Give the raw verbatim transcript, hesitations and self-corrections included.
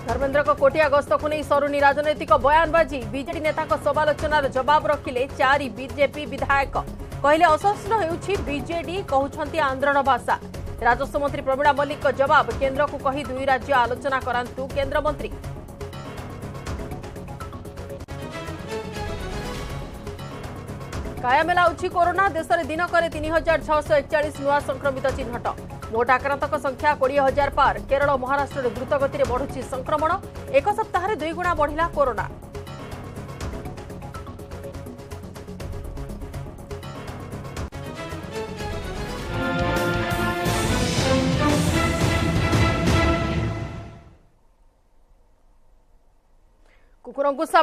धर्मेन्द्र को कोटिया गस्त को नहीं सरुनी राजनैतिक बयानबाजी बीजेडी नेता समालोचनार जवाब रखिले चारि बीजेपी विधायक कहले असहन होउछि बीजेडी कहउछंती आंदोलन भाषा। राजस्व मंत्री प्रवीणा मल्लिक को जवाब केंद्र को कही दुई राज्य आलोचना करांतु केंद्र मंत्री। कायम होउछि कोरोना देश में दिनक तीन हजार छःश एकचाश नुआ संक्रमित चिन्हट मोट आक्रांतक संख्या बीस हजार पार। केरल महाराष्ट्र द्रुत गति में बढ़ुछि संक्रमण एक सप्ताह दुई गुणा बढ़िला कोरोना। कुकुरंकु